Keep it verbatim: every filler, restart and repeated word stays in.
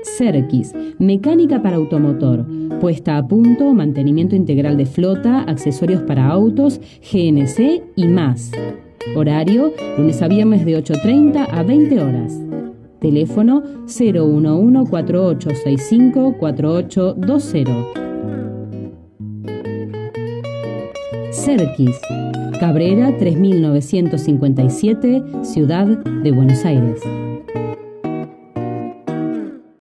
Serkis, mecánica para automotor, puesta a punto, mantenimiento integral de flota, accesorios para autos, G N C y más. Horario, lunes a viernes de ocho treinta a veinte horas. Teléfono cero uno uno cuatro ocho seis cinco cuatro ocho dos cero. Serkis, Cabrera tres mil novecientos cincuenta y siete, Ciudad de Buenos Aires.